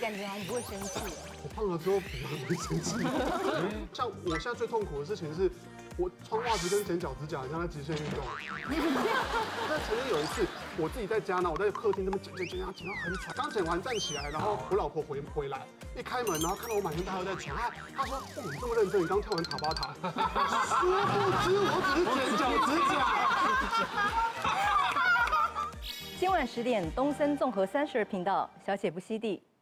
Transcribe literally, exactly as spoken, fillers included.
感觉好像不会生气。 我胖了之后比较容易生气。像我现在最痛苦的事情是，我穿袜子跟剪脚趾甲，很像在极限运动。那曾经有一次，我自己在家呢，我在客厅那边剪剪剪，然后剪到很惨。刚剪完站起来，然后我老婆回回来，一开门，然后看到我满身大汗在床，她她说：“哦，你这么认真，你刚跳完塔巴塔。”殊不知我只是剪脚趾甲。 今晚十点，东森综合三十二频道，小姐不吸地。